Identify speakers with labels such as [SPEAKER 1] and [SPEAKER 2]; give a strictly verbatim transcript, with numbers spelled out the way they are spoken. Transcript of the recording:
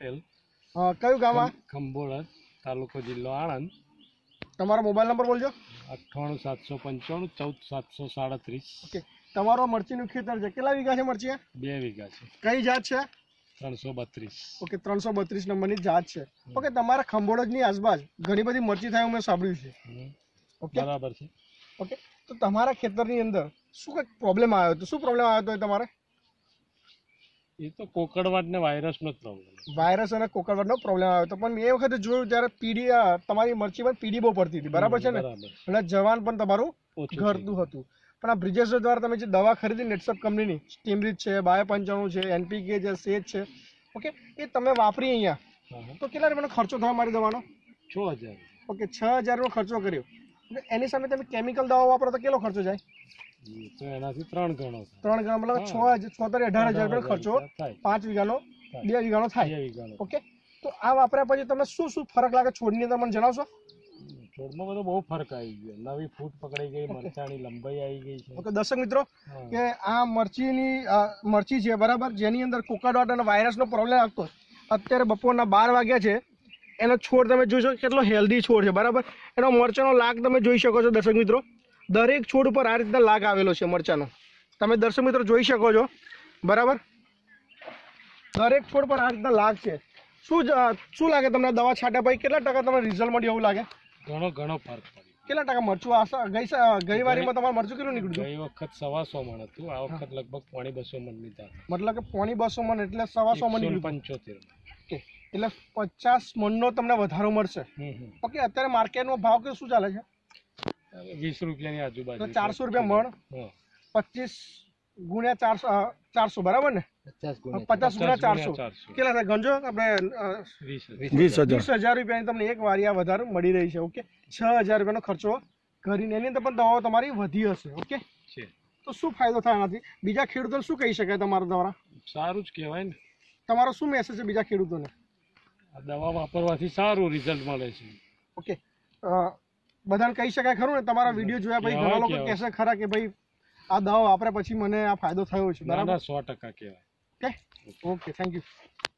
[SPEAKER 1] પટેલ,
[SPEAKER 2] કયું ગામ? આ
[SPEAKER 1] ખંભોળા, તાલુકો જિલ્લો આણંદ.
[SPEAKER 2] તમારો મોબાઈલ નંબર બોલજો.
[SPEAKER 1] અઠ્ઠાણું સાતસો પંચાણું ચૌદ સાતસો સાડત્રીસ.
[SPEAKER 2] ઓકે, તમારો મરચીનું ખેતર છે, કેટલા વીઘા છે મરચી?
[SPEAKER 1] બે વીઘા છે.
[SPEAKER 2] કઈ જાત છે?
[SPEAKER 1] ત્રણસો બત્રીસ.
[SPEAKER 2] ઓકે, ત્રણસો બત્રીસ નંબરની જાત છે. ઓકે, તમારા ખંભોળજની આસપાસ ઘણી બધી મરચી થાય મેં સાંભળ્યું છે. ઓકે,
[SPEAKER 1] બરાબર છે.
[SPEAKER 2] ઓકે, તો તમારા ખેતરની અંદર શું કંઈક પ્રોબ્લેમ આવ્યો હતો? શું પ્રોબ્લેમ આવ્યો હતો તમારે?
[SPEAKER 1] એ તો કોકડવાટ ને વાયરસનો જ પ્રોબ્લેમ.
[SPEAKER 2] વાયરસ અને કોકડવાટનો પ્રોબ્લેમ આવ્યો હતો, પણ મેં એ વખતે જોયું ત્યારે પીડી તમારી મરચી પર પીડી બહુ પડતી હતી, બરાબર છે ને? અને જવાન પણ તમારું ઘરતું હતું. પણ આ બ્રિજેશ દ્વારા તમે જે દવા ખરીદી નેટસપ કંપનીની, સ્ટીમરીચ છે, બાયો પંચાણું છે, એનપીકે છે, સેજ છે, ઓકે, એ તમે વાપરી અહીંયા તો કેટલા રૂપિયાનો ખર્ચો થયો મારી દવાનો?
[SPEAKER 1] છ હજાર.
[SPEAKER 2] ઓકે, છ હજારનો ખર્ચો કર્યો. એની સામે તમે કેમિકલ દવા વાપરો તો કેટલો ખર્ચો જાય?
[SPEAKER 1] તો એનાથી ત્રણ ગણો.
[SPEAKER 2] ત્રણ ગણો મતલબ છ હજાર છોતેર અઢાર હજાર રૂપિયાનો ખર્ચો પાંચ વીઘાનો બે વીઘાનો થાય. ઓકે, તો આ વાપર્યા પછી તમને શું શું ફરક લાગે છોડની અંદર મને જણાવશો?
[SPEAKER 1] છોડમાં બધો બહુ ફરક આવી ગયો, નવી ફૂટ પકડાઈ ગઈ, મરચાની લંબાઈ આવી ગઈ છે.
[SPEAKER 2] ઓકે દર્શક મિત્રો, કે આ મરચીની મરચી છે બરાબર, જેની અંદર કોકડવાટ અને વાયરસનો પ્રોબ્લેમ આવતો અત્યારે બપોરના બાર વાગ્યા છે, એનો છોડ તમે જોઈ શકો કેટલો હેલ્ધી છોડ છે બરાબર. એનો મરચાનો લાગ તમે જોઈ શકો છો દર્શક મિત્રો, દરેક છોડ ઉપર આ રીતના લાગ આવેલો છે મરચાનો, તમે દર્શક મિત્રો જોઈ શકો છો બરાબર. દરેક છોડ પર આ રીતના લાગ છે. શું શું લાગે તમને દવા છાંટ્યા પછી કેટલા ટકા તમને રિઝલ્ટ મળ્યું એવું લાગે?
[SPEAKER 1] ઘણો ઘણો ફરક પડ્યો. કેટલા
[SPEAKER 2] ટકા મરચું આશા ગઈ ગઈ વારીમાં તમારું મરચું કેટલું નીકળ્યું?
[SPEAKER 1] ગઈ વખત સવાસો મણ હતું, આ વખત લગભગ પોણી બસો મણ નીકળ્યા.
[SPEAKER 2] મતલબ કે પોણી બસો મણ એટલે સવાસો મણ નીકળ્યું.
[SPEAKER 1] પંચોતેર.
[SPEAKER 2] ઓકે, એટલે પચાસ મણનો તમને વધારો મળશે. ઓકે, અત્યારે માર્કેટનો ભાવ કે શું ચાલે છે?
[SPEAKER 1] વીસ રૂપિયાની આજુબાજુ.
[SPEAKER 2] ચારસો રૂપિયા મણ, પચીસ ગુણ્યા ચારસો ચારસો બરાબર ને? પચાસ ગુણ્યા ચારસો કેટલા થાય ગણજો આપણે? વીસ હજાર રૂપિયાની તમને એક વારિયા વધારે મળી રહી છે. ઓકે, છ હજાર રૂપિયાનો ખર્ચો કરીને એની અંદર પણ દવાઓ તમારી વધી હશે. ઓકે, તો શું ફાયદો થાય એનાથી? બીજા ખેડૂતોને શું કહી શકાય તમારા દ્વારા?
[SPEAKER 1] સારું જ કહેવાય ને.
[SPEAKER 2] તમારો શું મેસેજ છે બીજા ખેડૂતોને?
[SPEAKER 1] આ દવા વાપરવાથી સારું રિઝલ્ટ મળે છે.
[SPEAKER 2] ઓકે, બધાને કહી શકાય ખરું ને? તમારા વિડીયો જોયા પછી ઘણા લોકો કહેશે ખરા કે ભાઈ આ દવા વાપર્યા પછી મને આ ફાયદો થયો છે, બરાબર?
[SPEAKER 1] સો ટકા કહેવાય.
[SPEAKER 2] Okay, okay, thank you.